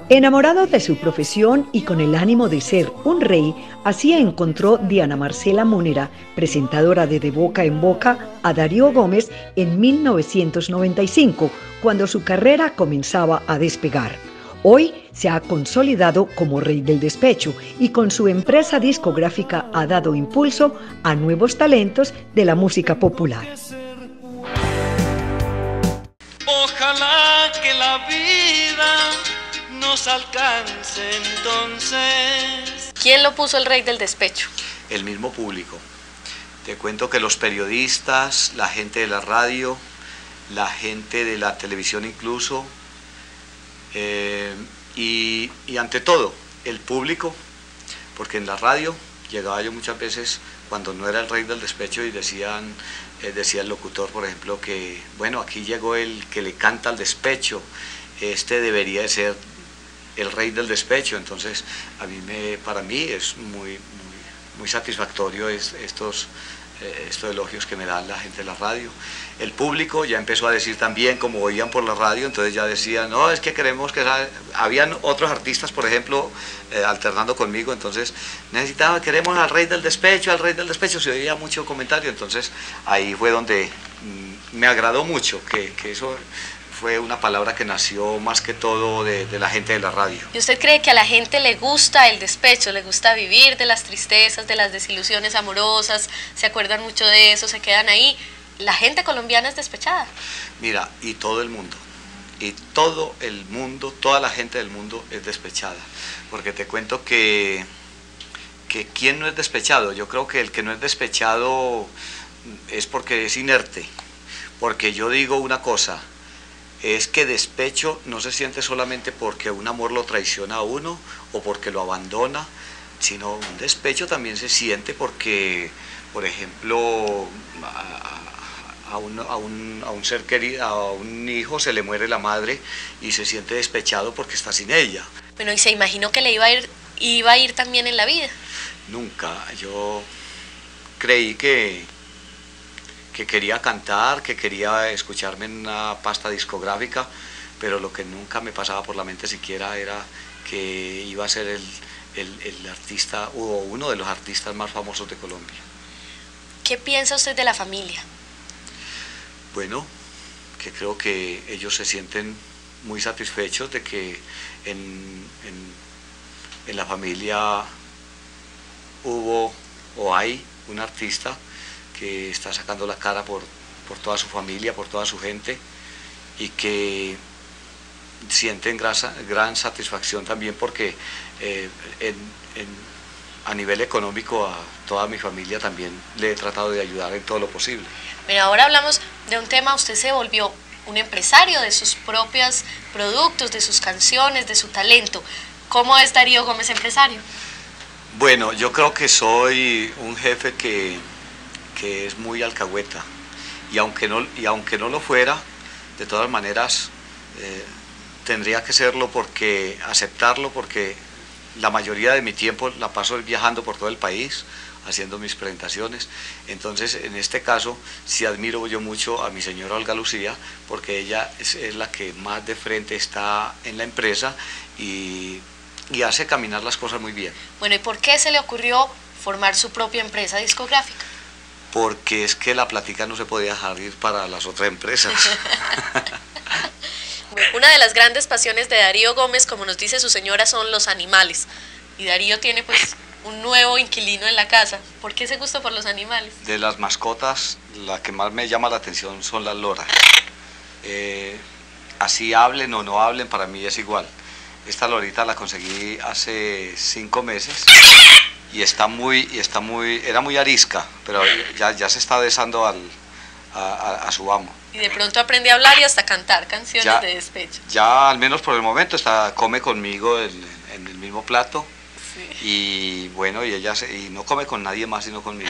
Enamorado de su profesión y con el ánimo de ser un rey, así encontró Diana Marcela Múnera, presentadora de Boca en Boca, a Darío Gómez en 1995, cuando su carrera comenzaba a despegar. Hoy se ha consolidado como rey del despecho y con su empresa discográfica ha dado impulso a nuevos talentos de la música popular. Ojalá que la vida nos alcance entonces. ¿Quién lo puso el rey del despecho? El mismo público. Te cuento que los periodistas, la gente de la radio, la gente de la televisión incluso, y ante todo el público, porque en la radio llegaba yo muchas veces cuando no era el rey del despecho y decía el locutor, por ejemplo, que bueno, aquí llegó el que le canta al despecho, este debería de ser el rey del despecho. Entonces para mí es muy satisfactorio estos elogios que me dan la gente de la radio. El público ya empezó a decir también, como oían por la radio, entonces ya decían, no, es que queremos que... Habían otros artistas, por ejemplo, alternando conmigo, entonces queremos al rey del despecho, se oía mucho comentario, entonces ahí fue donde me agradó mucho que eso fue una palabra que nació más que todo de la gente de la radio. ¿Y usted cree que a la gente le gusta el despecho, le gusta vivir de las tristezas, de las desilusiones amorosas, se acuerdan mucho de eso, se quedan ahí? ¿La gente colombiana es despechada? Mira, y todo el mundo, toda la gente del mundo es despechada, porque te cuento que ¿quién no es despechado? Yo creo que el que no es despechado es porque es inerte, porque yo digo una cosa, es que despecho no se siente solamente porque un amor lo traiciona a uno o porque lo abandona, sino un despecho también se siente porque, por ejemplo, a un ser querido, a un hijo se le muere la madre y se siente despechado porque está sin ella. Bueno, y se imaginó que le iba a ir también en la vida. Nunca, yo creí que quería cantar, que quería escucharme en una pasta discográfica, pero lo que nunca me pasaba por la mente siquiera era que iba a ser el artista o uno de los artistas más famosos de Colombia. ¿Qué piensa usted de la familia? Bueno, que creo que ellos se sienten muy satisfechos de que en la familia hubo o hay un artista que está sacando la cara por toda su familia, por toda su gente, y que sienten gran satisfacción también porque a nivel económico a toda mi familia también le he tratado de ayudar en todo lo posible. Pero ahora hablamos de un tema, usted se volvió un empresario de sus propios productos, de sus canciones, de su talento. ¿Cómo es Darío Gómez empresario? Bueno, yo creo que soy un jefe que es muy alcahueta, y aunque no lo fuera, de todas maneras tendría que serlo, porque aceptarlo, porque la mayoría de mi tiempo la paso viajando por todo el país haciendo mis presentaciones. Entonces, en este caso sí admiro yo mucho a mi señora Olga Lucía, porque ella es la que más de frente está en la empresa y hace caminar las cosas muy bien. Bueno, ¿y por qué se le ocurrió formar su propia empresa discográfica? Porque es que la plática no se podía dejar ir para las otras empresas. Una de las grandes pasiones de Darío Gómez, como nos dice su señora, son los animales. Y Darío tiene pues un nuevo inquilino en la casa. ¿Por qué ese gusto por los animales? De las mascotas, la que más me llama la atención son las loras. Así hablen o no hablen, para mí es igual. Esta lorita la conseguí hace 5 meses. Y era muy arisca, pero ya se está besando a su amo. Y de pronto aprende a hablar y hasta cantar canciones de despecho. Ya al menos por el momento come conmigo en el mismo plato. Sí. Y bueno, y no come con nadie más sino conmigo.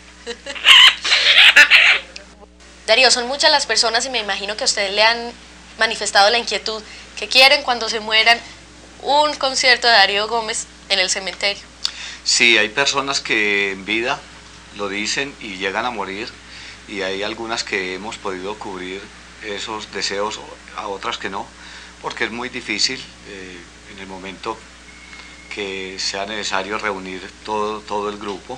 Darío, son muchas las personas y me imagino que a ustedes le han manifestado la inquietud que quieren cuando se mueran un concierto de Darío Gómez en el cementerio. Sí, hay personas que en vida lo dicen y llegan a morir, y hay algunas que hemos podido cubrir esos deseos, a otras que no, porque es muy difícil en el momento que sea necesario reunir todo el grupo,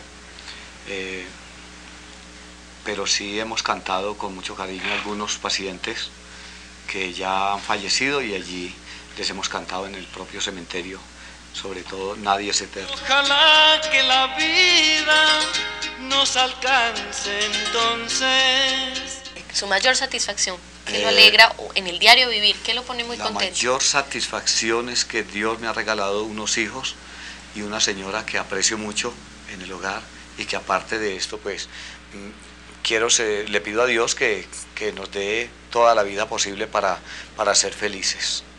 pero sí hemos cantado con mucho cariño a algunos pacientes que ya han fallecido y allí les hemos cantado en el propio cementerio, sobre todo Nadie es eterno. Ojalá que la vida nos alcance entonces. Su mayor satisfacción, ¿qué lo alegra en el diario vivir? ¿Qué lo pone muy contento? La mayor satisfacción es que Dios me ha regalado unos hijos y una señora que aprecio mucho en el hogar, y que aparte de esto pues le pido a Dios que nos dé toda la vida posible para ser felices.